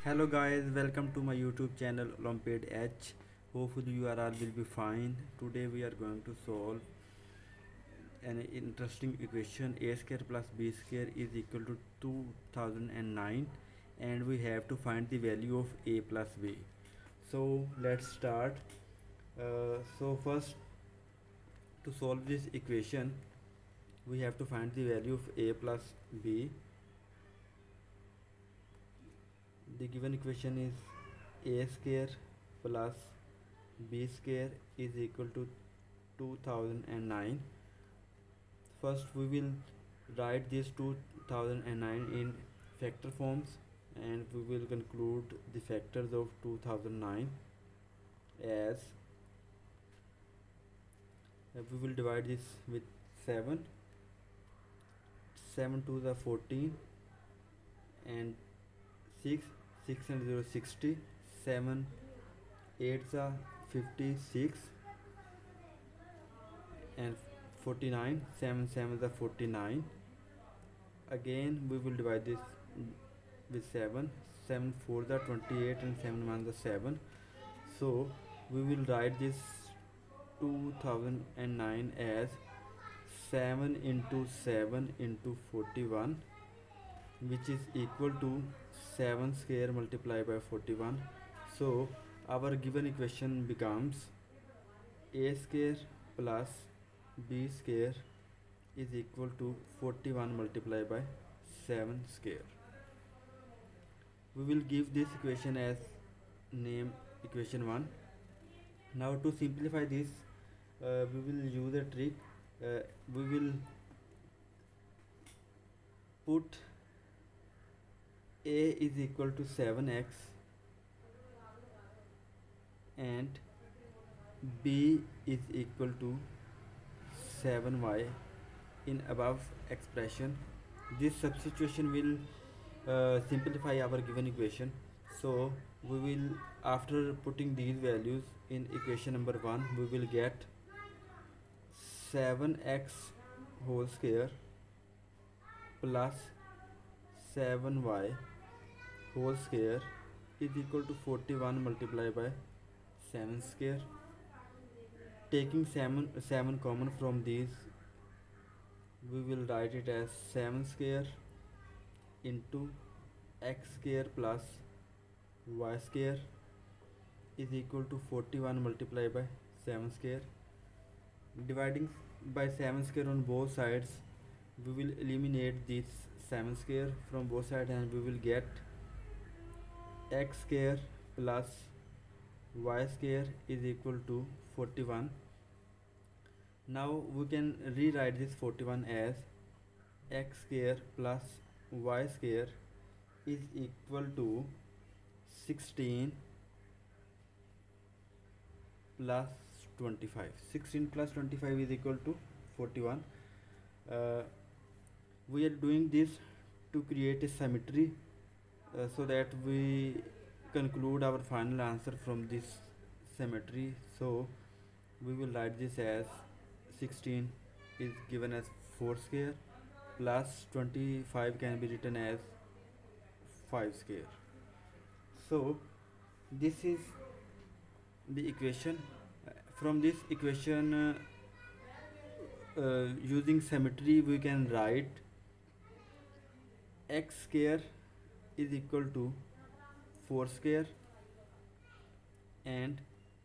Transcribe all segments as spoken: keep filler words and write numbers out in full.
Hello guys, welcome to my YouTube channel Olympiad H. Hopefully you are all will be fine. Today we are going to solve an interesting equation. A square plus b square is equal to two thousand nine, and we have to find the value of a plus b. So let's start. Uh, so first, to solve this equation we have to find the value of a plus b. The given equation is a square plus b square is equal to two thousand nine. First we will write this two thousand nine in factor forms, and we will conclude the factors of two thousand nine as uh, we will divide this with seven. seven to the fourteen, and six, six and zero sixty, seven eights are fifty-six, and forty-nine, seven sevens are forty-nine. Again we will divide this with seven, seven fours are twenty-eight, and seven ones are seven. So we will write this two thousand nine as seven into seven into forty-one, which is equal to seven square multiplied by forty-one. So our given equation becomes a square plus b square is equal to forty-one multiplied by seven square. We will give this equation as name equation one. Now to simplify this, uh, we will use a trick. Uh, we will put a is equal to seven x and b is equal to seven y in above expression. This substitution will uh, simplify our given equation. So we will, after putting these values in equation number one, we will get seven x whole square plus seven y whole square is equal to forty-one multiplied by seven square. Taking seven, seven common from these, we will write it as seven square into x square plus y square is equal to forty-one multiplied by seven square. Dividing by seven square on both sides, we will eliminate this seven square from both sides, and we will get x square plus y square is equal to forty-one. Now we can rewrite this forty-one as x square plus y square is equal to sixteen plus twenty-five. sixteen plus twenty-five is equal to forty-one. Uh, we are doing this to create a symmetry, uh, so that we conclude our final answer from this symmetry. So we will write this as sixteen is given as four square plus twenty-five can be written as five square. So this is the equation. From this equation, uh, uh, using symmetry, we can write x square is equal to four square and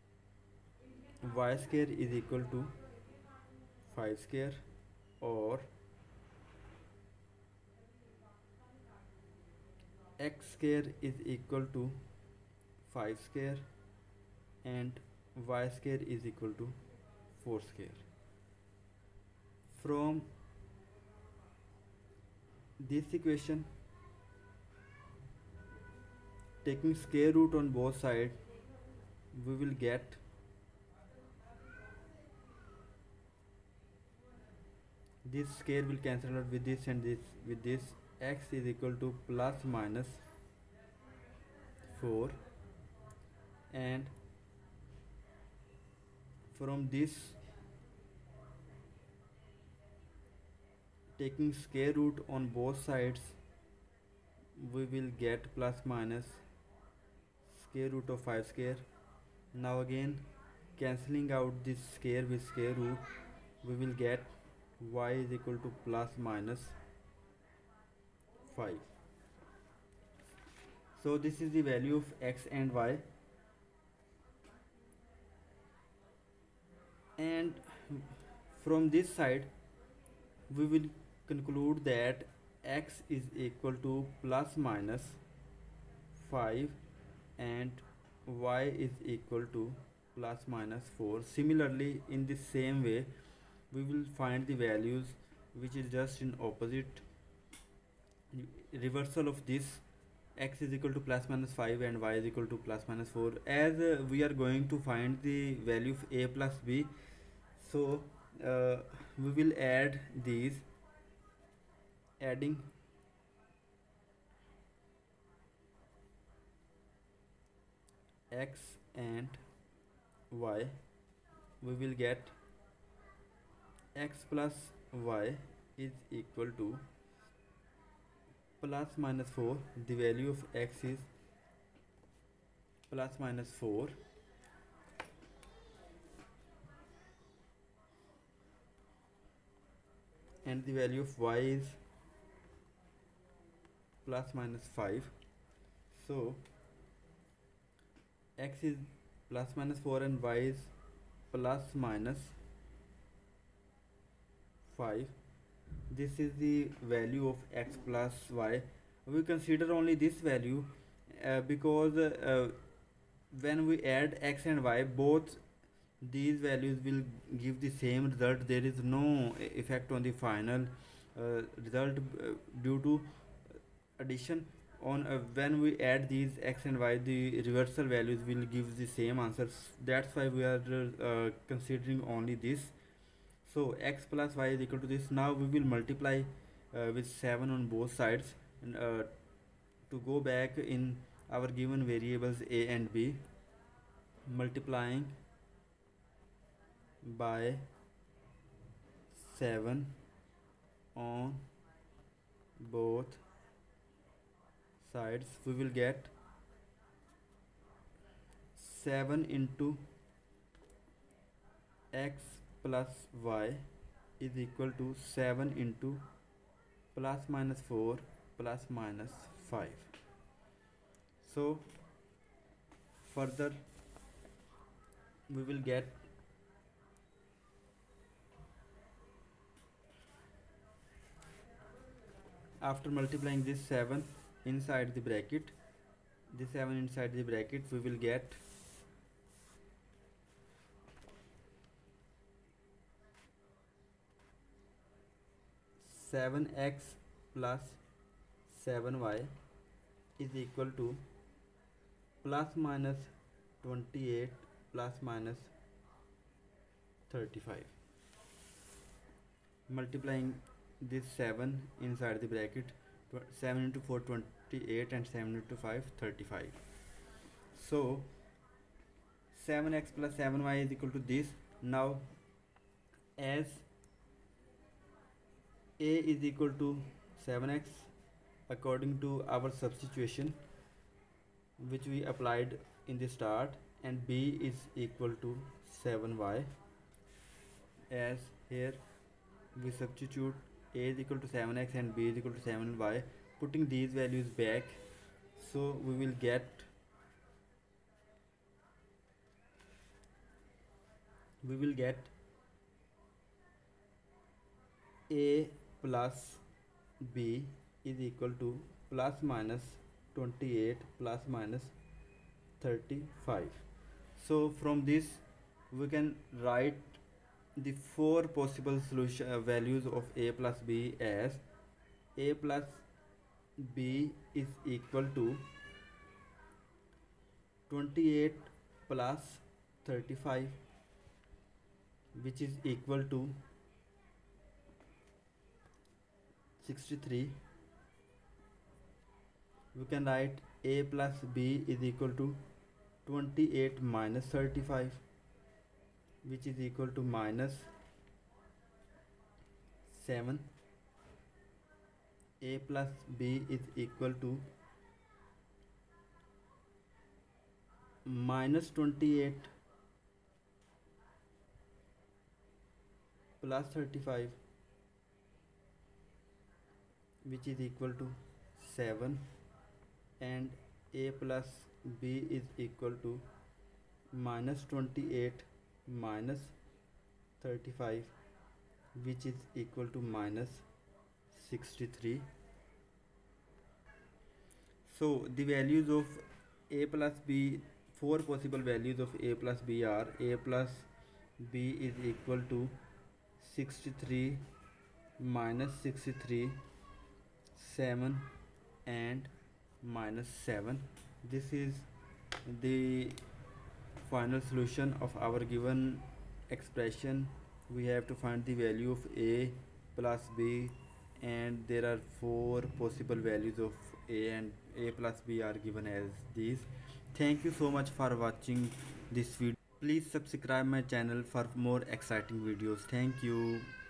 y square is equal to five square, or x square is equal to five square and y square is equal to four square. From this equation, taking square root on both sides, we will get this square will cancel out with this and this with this. X is equal to plus minus four, and from this, taking square root on both sides, we will get plus minus square root of five square. Now again cancelling out this square with square root, we will get y is equal to plus minus five. So this is the value of x and y, and from this side we will conclude that x is equal to plus minus five and y is equal to plus minus four. Similarly, in the same way, we will find the values which is just in opposite reversal of this. X is equal to plus minus five and y is equal to plus minus four. As uh, we are going to find the value of a plus b, so uh, we will add these, adding x and y, we will get x plus y is equal to plus minus four. The value of x is plus minus four, and the value of y is plus minus five. So x is plus minus four and y is plus minus five. This is the value of x plus y. We consider only this value uh, because uh, when we add x and y, both these values will give the same result. There is no effect on the final uh, result uh, due to addition. On uh, when we add these x and y, the reversal values will give the same answers. That's why we are uh, considering only this. So x plus y is equal to this. Now we will multiply uh, with seven on both sides, and uh, to go back in our given variables a and b, multiplying by seven on both sides, we will get seven into x plus y is equal to seven into plus minus four plus minus five. So further we will get after multiplying this seven inside the bracket, the seven inside the bracket, we will get seven x plus seven y is equal to plus minus twenty-eight plus minus thirty-five. Multiplying this seven inside the bracket, seven into four twenty-eight and seven into five thirty-five. So seven x plus seven y is equal to this. Now as a is equal to seven x according to our substitution which we applied in the start, and b is equal to seven y, as here we substitute a is equal to seven x and b is equal to seven y, putting these values back, so we will get we will get a plus b is equal to plus minus twenty-eight plus minus thirty-five. So from this we can write the four possible solution uh, values of a plus b as a plus b is equal to twenty-eight plus thirty-five, which is equal to sixty-three. We can write a plus b is equal to twenty-eight minus thirty-five, which is equal to minus seven. A plus b is equal to minus twenty-eight plus thirty-five, which is equal to seven, and a plus b is equal to minus twenty-eight minus thirty-five, which is equal to minus sixty-three. So the values of a plus b, four possible values of a plus b are: a plus b is equal to sixty-three minus sixty-three, seven, and minus seven. This is the final solution of our given expression. We have to find the value of a plus b, and there are four possible values of a, and a plus b are given as these. Thank you so much for watching this video. Please subscribe my channel for more exciting videos. Thank you.